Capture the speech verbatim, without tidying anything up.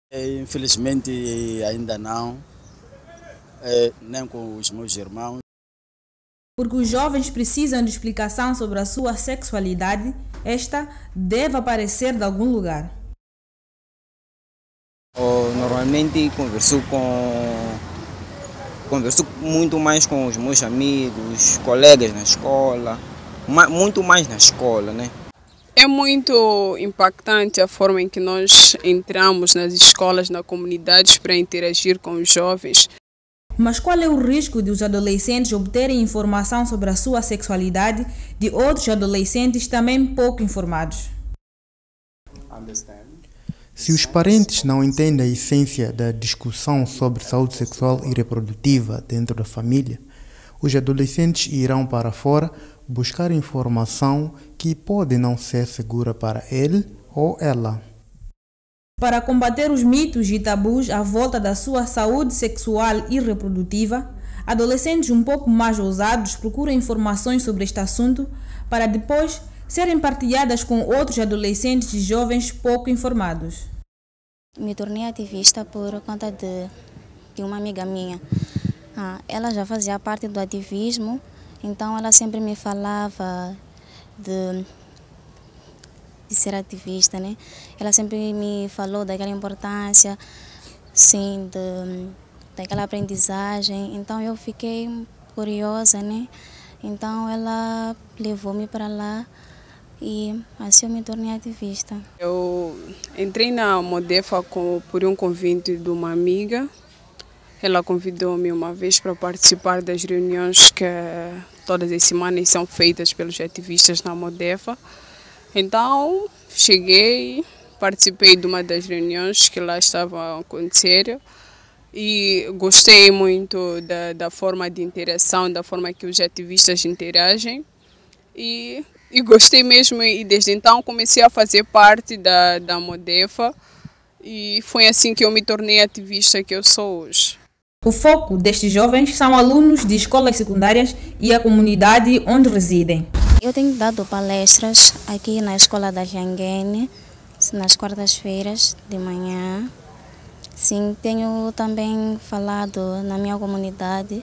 É, infelizmente ainda não, é, nem com os meus irmãos. Porque os jovens precisam de explicação sobre a sua sexualidade, esta deve aparecer de algum lugar. Eu, normalmente converso com converso muito mais com os meus amigos, colegas na escola, muito mais na escola, né? É muito impactante a forma em que nós entramos nas escolas, nas comunidades para interagir com os jovens. Mas qual é o risco de os adolescentes obterem informação sobre a sua sexualidade de outros adolescentes também pouco informados? Se os parentes não entendem a essência da discussão sobre saúde sexual e reprodutiva dentro da família, os adolescentes irão para fora buscar informação que pode não ser segura para ele ou ela. Para combater os mitos e tabus à volta da sua saúde sexual e reprodutiva, adolescentes um pouco mais ousados procuram informações sobre este assunto para depois serem partilhadas com outros adolescentes e jovens pouco informados. Me tornei ativista por conta de, de uma amiga minha. Ah, ela já fazia parte do ativismo, então ela sempre me falava de, de ser ativista, né? Ela sempre me falou daquela importância, sim, de, daquela aprendizagem. Então eu fiquei curiosa, né? Então ela levou-me para lá e assim eu me tornei ativista. Eu entrei na Modefa com, por um convite de uma amiga. Ela convidou-me uma vez para participar das reuniões que todas as semanas são feitas pelos ativistas na Modefa. Então cheguei, participei de uma das reuniões que lá estavam a acontecer e gostei muito da, da forma de interação, da forma que os ativistas interagem. E E gostei mesmo e desde então comecei a fazer parte da, da Modefa e foi assim que eu me tornei ativista que eu sou hoje. O foco destes jovens são alunos de escolas secundárias e a comunidade onde residem. Eu tenho dado palestras aqui na escola da Janguene, nas quartas-feiras de manhã. Sim, tenho também falado na minha comunidade.